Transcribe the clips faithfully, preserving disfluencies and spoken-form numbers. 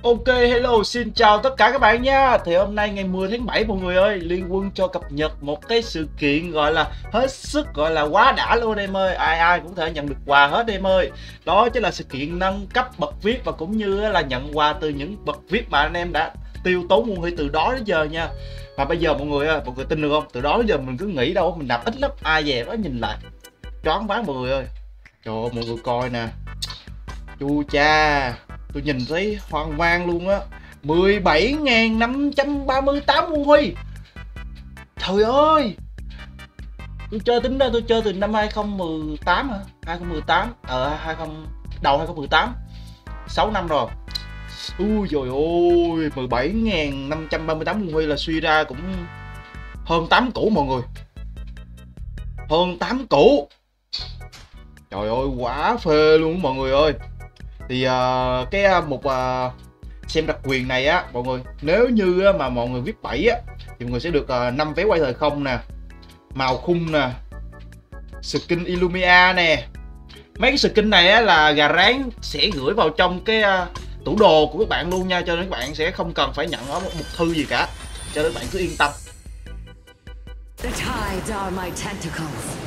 Ok, hello, xin chào tất cả các bạn nha. Thì hôm nay ngày mười tháng bảy mọi người ơi, Liên Quân cho cập nhật một cái sự kiện gọi là hết sức gọi là quá đã luôn em ơi. Ai ai cũng thể nhận được quà hết em ơi. Đó chính là sự kiện nâng cấp bậc vê i pê và cũng như là nhận quà từ những bậc vê i pê mà anh em đã tiêu tốn nguồn huy từ đó đến giờ nha. Mà bây giờ mọi người ơi, mọi người tin được không? Từ đó đến giờ mình cứ nghĩ đâu mình nạp ít lắm, ai về đó nhìn lại choáng váng mọi người ơi. Trời ơi, mọi người coi nè. Chu cha, tôi nhìn thấy hoang mang luôn á. Mười bảy nghìn năm trăm ba mươi tám quân huy. Trời ơi, tôi chơi tính ra tôi chơi từ năm hai không một tám hả? hai không một tám, ờ hai không đầu hai không một tám, sáu năm rồi. Ui dồi ôi, mười bảy nghìn năm trăm ba mươi tám quân huy là suy ra cũng hơn tám củ mọi người. Hơn tám củ. Trời ơi, quá phê luôn mọi người ơi. Thì uh, cái uh, một uh, xem đặc quyền này á mọi người, nếu như uh, mà mọi người viết bảy á thì mọi người sẽ được uh, năm vé quay thời không nè, màu khung nè, skin Illumia nè. Mấy cái skin này á là gà rán sẽ gửi vào trong cái uh, tủ đồ của các bạn luôn nha, cho nên các bạn sẽ không cần phải nhận ở một, một thư gì cả, cho nên các bạn cứ yên tâm. The tides are my tentacles.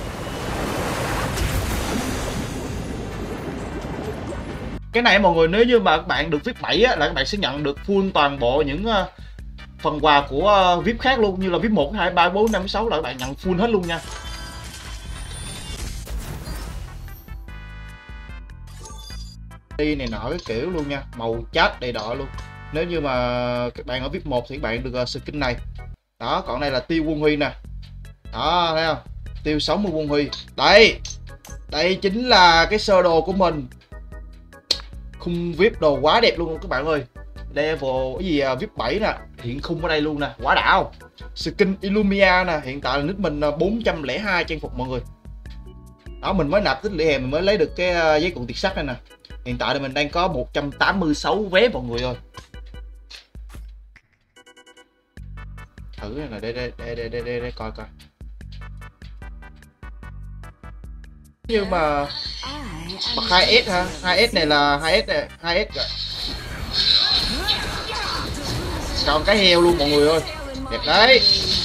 Cái này mọi người, nếu như mà các bạn được vê i pê bảy á, là các bạn sẽ nhận được full toàn bộ những uh, phần quà của uh, vê i pê khác luôn, như là vê i pê một, hai, ba, bốn, năm, sáu là các bạn nhận full hết luôn nha. Đi này nọ cái kiểu luôn nha, màu chat đầy đỏ luôn. Nếu như mà các bạn ở vê i pê một thì các bạn được uh, skin này. Đó, còn đây là tiêu quân huy nè. Đó, thấy không? Tiêu sáu mươi quân huy. Đây. Đây chính là cái sơ đồ của mình. Khung vê i pê đồ quá đẹp luôn các bạn ơi. Level cái gì vê i pê bảy nè, hiện khung ở đây luôn nè, quá đảo. Skin Illumia nè, hiện tại là nick mình bốn trăm lẻ hai trang phục mọi người. Đó, mình mới nạp tích lũy hè mình mới lấy được cái giấy cuộn tiệt sắt này nè. Hiện tại thì mình đang có một trăm tám mươi sáu vé mọi người ơi. Thử này, để để để để để, để coi coi. Nhưng mà bậc hai ét ha, hai ét này là hai ét này, hai ét rồi. Còn cái heo luôn mọi người ơi. Đẹp đấy.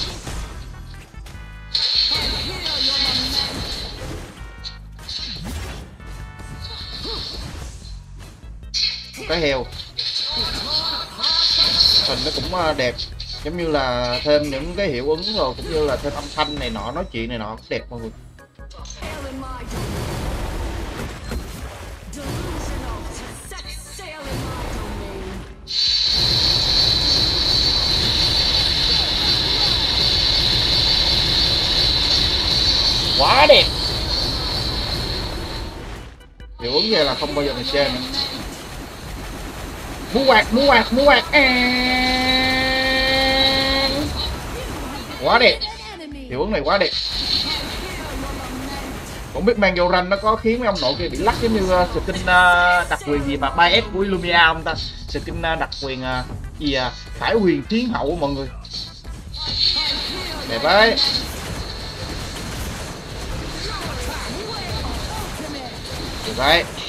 Cái heo. Hình nó cũng đẹp, giống như là thêm những cái hiệu ứng rồi cũng như là thêm âm thanh này nọ, nói chuyện này nọ cũng đẹp mọi người. Quá đẹp. Hiệu ứng vậy là không bao giờ mình xem nữa. Muốn quạt, muốn quạt, muốn quạt. À... Quá đẹp. Hiệu ứng này quá đẹp. Không biết mang vô ranh nó có khiến mấy ông nội kia bị lắc giống như uh, skin uh, đặc quyền gì mà ba S của Illumia không ta? Skin uh, đặc quyền uh, gì à? Khải huyền thiên hậu mọi người. Đẹp đấy. Đẹp đấy.